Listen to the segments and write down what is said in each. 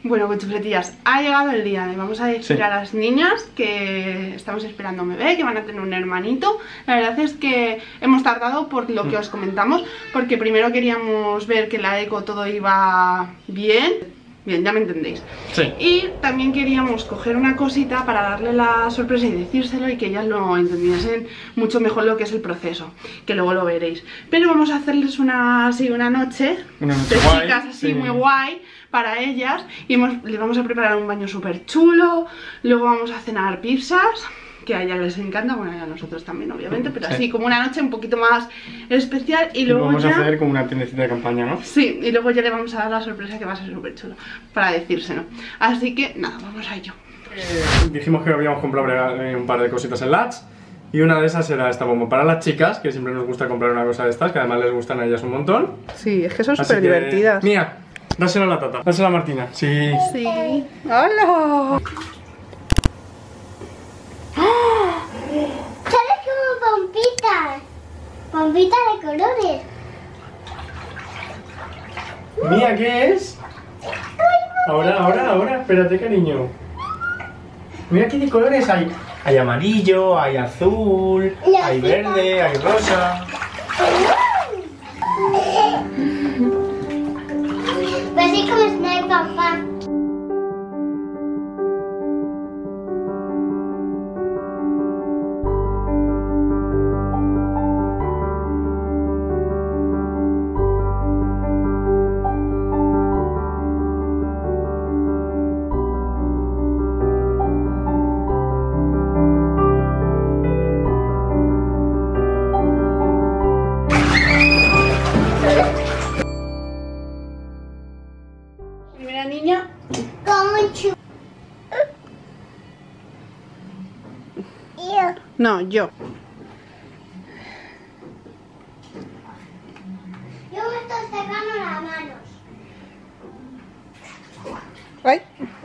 Bueno, cuchufletillas, ha llegado el día. Le vamos a decir a las niñas que estamos esperando un bebé, que van a tener un hermanito. La verdad es que hemos tardado por lo que os comentamos, porque primero queríamos ver que la eco todo iba bien. Bien, ya me entendéis. Sí. Y también queríamos coger una cosita para darle la sorpresa y decírselo y que ellas lo entendiesen mucho mejor lo que es el proceso, que luego lo veréis. Pero vamos a hacerles una noche de guay, chicas así muy guay para ellas. Y les vamos a preparar un baño súper chulo. Luego vamos a cenar pizzas, que a ellas les encanta, bueno, y a nosotros también obviamente, pero así como una noche un poquito más especial. Y luego vamos a hacer como una tiendecita de campaña, ¿no? Sí, y luego ya le vamos a dar la sorpresa, que va a ser súper chulo para decírselo. Así que nada, vamos a ello. Dijimos que habíamos comprado un par de cositas en Latch, y una de esas era esta bomba para las chicas, que siempre nos gusta comprar una cosa de estas, que además les gustan a ellas un montón. Sí, es que son Así súper divertidas. Mía, dásela a la tata, dásela a Martina. Sí. Sí. ¡Hola! ¿Sabes como pompitas? Pompitas de colores. Mía, ¿qué es? Ahora, espérate, cariño. Mira qué de colores hay. Hay amarillo, hay azul, hay verde, hay rosa. Pues así como está el papá. Primera niña. Como chu. No, yo. Yo me estoy sacando las manos. Ay.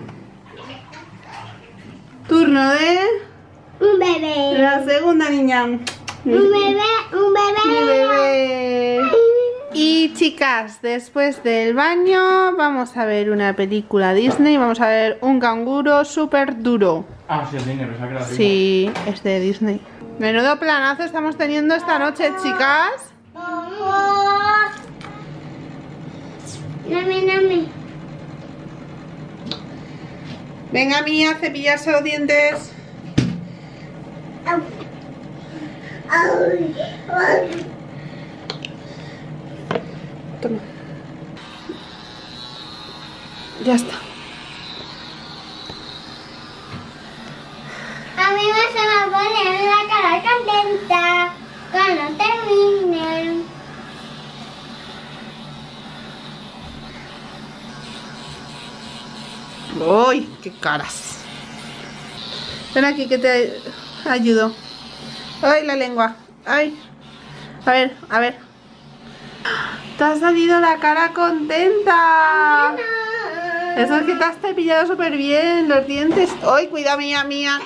Turno de Un bebé. la segunda niña. Un bebé, un bebé. Mi bebé. Y chicas, después del baño vamos a ver una película Disney. Vamos a ver un canguro súper duro. Ah, sí, el dinero, esa que la Sí, es de Disney. Menudo planazo estamos teniendo esta noche, chicas. Vamos. Dame. Venga, Mía, cepillarse los dientes. Au. Au. Toma. Ya está. A mí se me pone la cara contenta cuando termine. ¡Uy! ¡Qué caras! Ven aquí que te ayudo. ¡Ay, la lengua! ¡Ay! A ver. ¡Te ha salido la cara contenta! Eso es que te has cepillado súper bien los dientes. ¡Ay, cuida, Mía!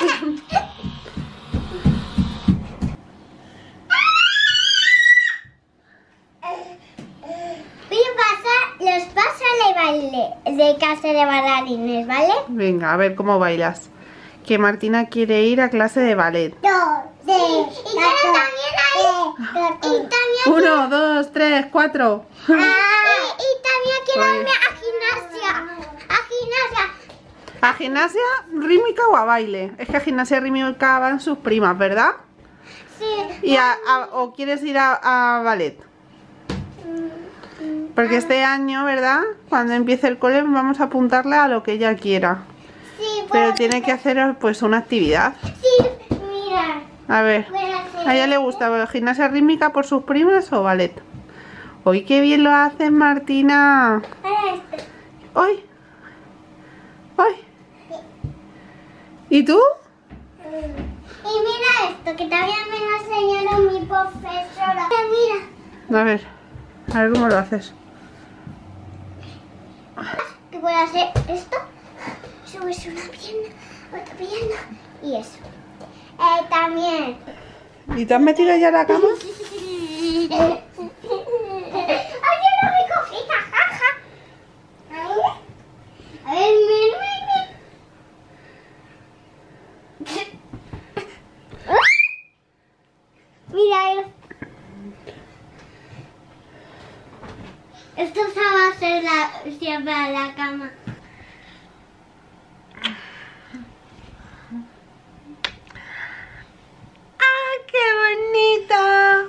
Los pasos de baile de clase de bailarines, ¿vale? Venga, a ver cómo bailas. Que Martina quiere ir a clase de ballet. 2, 3, y quiero también ahí. Y también 1, 2, 3, 4. y también quiero irme a gimnasia. ¿A gimnasia rítmica o a baile? Es que a gimnasia rítmica van sus primas, ¿verdad? Sí. ¿O quieres ir a ballet? Porque este año, ¿verdad? Cuando empiece el cole vamos a apuntarle a lo que ella quiera. Sí, Pero tiene que hacer pues una actividad. Sí, mira. A ver, ¿a ella le gusta gimnasia rítmica por sus primas o ballet? ¡Uy, qué bien lo haces, Martina! ¡Ay! ¿Y tú? Y mira esto, que también me lo enseñaron mi profesora. Mira. A ver cómo lo haces. Que puedo hacer esto. Subes una pierna, otra pierna y eso. También. ¿Y te has metido ya a la cama? ¡Ay, yo no me cogí, jaja! A ver, siempre a la cama. ¡Ah, qué bonita!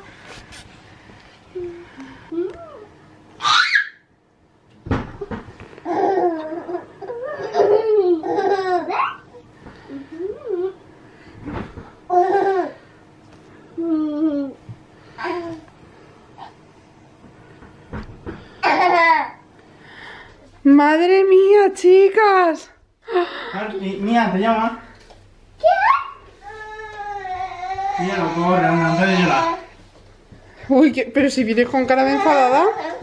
¡Madre mía, chicas! Mía, ¿te llama? Mía, no corre, anda, antes de llorar. Uy, pero si vienes con cara de enfadada.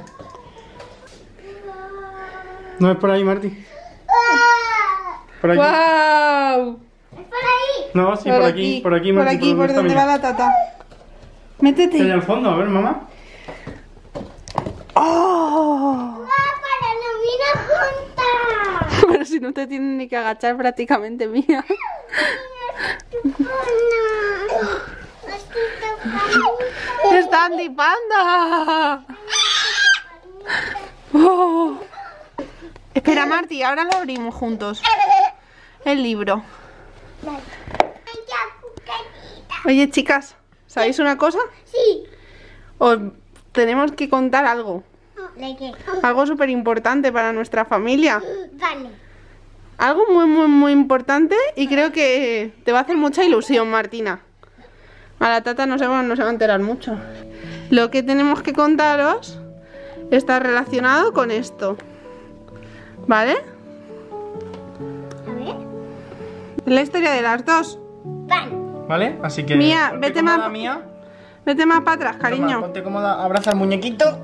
No es por ahí, Marti. Por aquí. ¡Guau! ¿Es por ahí? No, sí, por aquí, Marti. Por aquí, por donde va la tata. Métete. Está ahí al fondo, a ver, mamá. ¡Oh! ¡Para no vino juntas! Pero si no te tienen ni que agachar prácticamente, mía. ¡Está Andy Panda! Oh. Espera, Marti, ahora lo abrimos juntos. El libro. Oye, chicas, ¿sabéis una cosa? Sí. Os tenemos que contar algo. ¿De qué? Algo súper importante para nuestra familia. Vale. Algo muy importante y creo que te va a hacer mucha ilusión, Martina. A la tata no se va a enterar mucho. Lo que tenemos que contaros está relacionado con esto. ¿Vale? A ver. Es la historia de las dos. Vale. ¿Vale? Así que. Mía, ponte vete cómoda, más- Mía. Vete más para atrás, Toma, cariño. ponte cómoda, abraza al muñequito.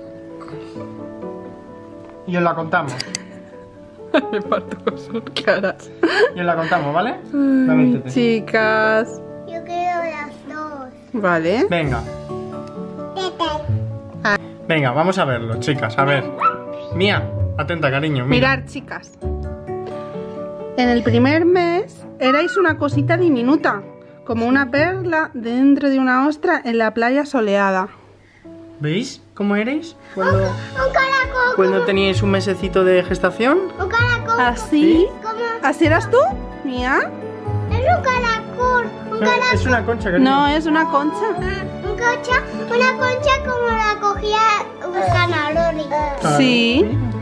Y os la contamos. Me parto con sus caras. Y os la contamos, ¿vale? Dame el tete. Chicas. Yo quiero las dos. Vale. Venga, Tete. venga, vamos a verlo, chicas. A ver. Mía, atenta, cariño. Mira. Mirad, chicas. En el primer mes erais una cosita diminuta, como una perla dentro de una ostra en la playa soleada. ¿Veis cómo erais? Un caracol. Cuando teníais un mesecito de gestación. Un caracol. ¿Así? ¿Cómo? ¿Así eras tú, Mía? Es un caracol. Un caracol. Es una concha, cariño. No, es una concha. Una concha como la cogía Buscanarori. Claro. Sí.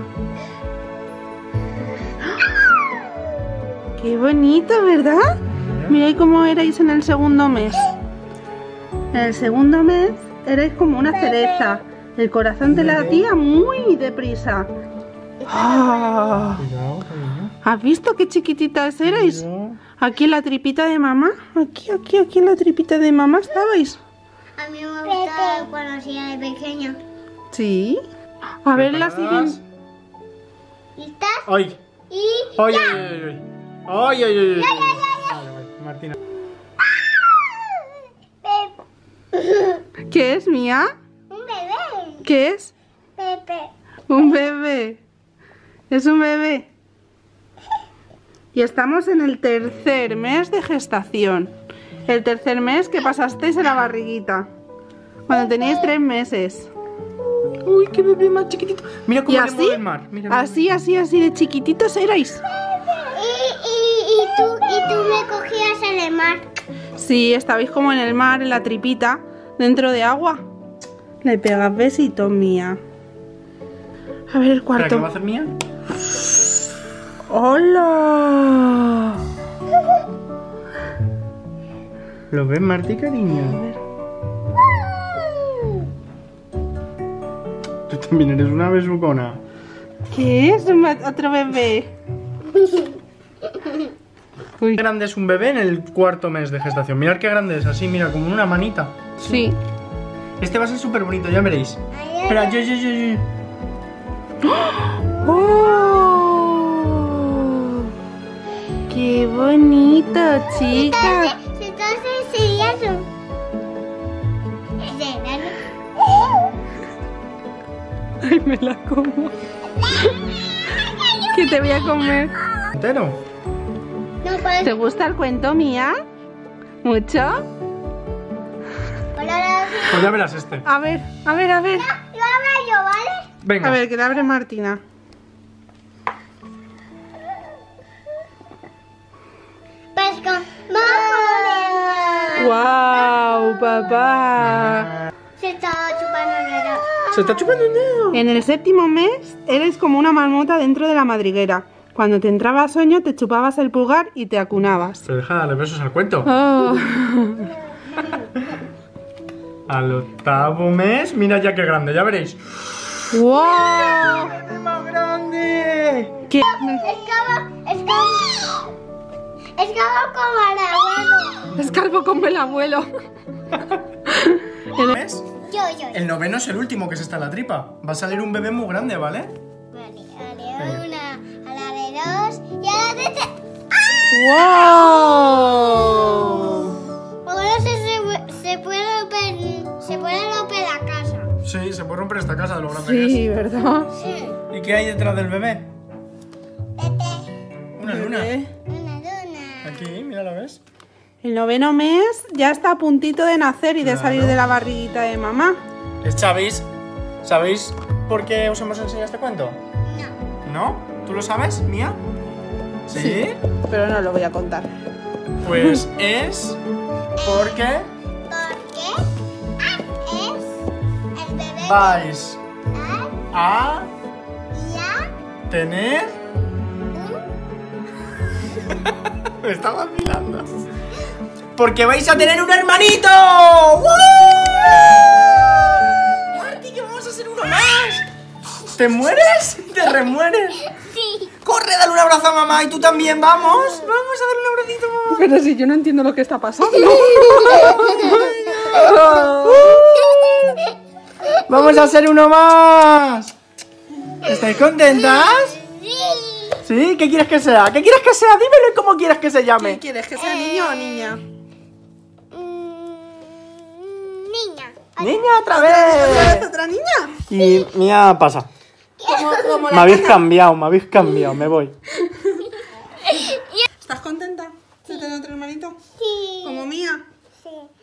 Qué bonito, ¿verdad? Mirad cómo erais en el segundo mes. En el segundo mes erais como una cereza. El corazón te latía muy deprisa. Ah, Cuidado, cariño. ¿has visto qué chiquititas erais? Cuidado. Aquí en la tripita de mamá. Aquí en la tripita de mamá estabais. A mí me gustaba cuando hacía de pequeña. Sí. A ver la ¿Preparadas? siguiente. ¿Listas? ¡Ay! Y ¡Ay, ya. ay, ay, ay! ¡Ay, ay, ay! Vale, vale, Martina. Pepe. ¿Qué es, Mía? Un bebé. ¿Qué es? Pepe. Un bebé. Es un bebé. Y estamos en el tercer mes de gestación. El tercer mes que pasasteis en la barriguita. Cuando teníais 3 meses. ¡Uy, qué bebé más chiquitito! Mira cómo Y le así, mueve el mar. Mira, así de chiquititos erais. Y tú me cogías en el mar. Sí, estabais como en el mar, en la tripita, dentro de agua. Le pegas besitos, Mía. A ver el Espera, ¿qué va a cuarto. hacer Mía? ¡Hola! ¿Lo ves, Marti, cariño? Tú también eres una besucona. ¿Qué es? Otro bebé. Uy. Qué grande es un bebé en el cuarto mes de gestación. Mirad qué grande es, así, mira, como una manita. Sí. Este va a ser súper bonito, ya veréis. Espera, yo. ¡Oh! ¡Qué bonito, chicas! Entonces sería eso. Ay, me la como. ¿Qué te voy a comer? ¿Entero? No, pues. ¿Te gusta el cuento, Mía? ¿Mucho? Hola, Pues ya verás este. A ver. Yo hablo yo, ¿vale? Venga. A ver, que le abre Martina. papá. Se está chupando el dedo. Se está chupando un dedo. En el 7º mes eres como una marmota dentro de la madriguera. Cuando te entraba sueño te chupabas el pulgar y te acunabas. Pero deja de darle besos al cuento. Oh. Al 8º mes, mira ya qué grande, ya veréis. ¡Wow! ¡Es más grande! ¿Qué? Es como el abuelo. Es calvo como el abuelo. ¿Ves? Yo. El 9º es el último que se está en la tripa. Va a salir un bebé muy grande, ¿vale? Vale, una, a la de 2 y a la de 3. ¡Wow! Ahora se puede romper la casa. Sí, se puede romper esta casa de lo grande Sí, ¿verdad? Sí. que es. ¿Y qué hay detrás del bebé? Una luna. Una luna. Aquí, mira, ¿la ves? El 9º mes ya está a puntito de nacer y de Claro. salir de la barriguita de mamá. ¿Sabéis por qué os hemos enseñado este cuento? No. ¿No? ¿Tú lo sabes, Mía? ¿Sí? Pero no lo voy a contar. Pues es porque Porque es el bebé vais a ya tener... Me estaba vacilando. Porque vais a tener un hermanito. ¡Woo! Marti, que vamos a hacer uno más. ¿Te mueres? ¿Te remueres? Sí. Corre, dale un abrazo a mamá y tú también, vamos. Vamos a darle un abracito a mamá. Pero si yo no entiendo lo que está pasando. Vamos a hacer uno más. ¿Estáis contentas? Sí. ¿Sí? ¿Qué quieres que sea? ¿Qué quieres que sea? Dímelo y cómo quieres que se llame. ¿Quieres que sea niño o niña? Niña. Niña, otra vez. ¿Otra niña? Y Mía pasa. Como Me habéis cambiado, me voy. ¿Estás contenta de tener otro hermanito? Sí. Como mía. Sí.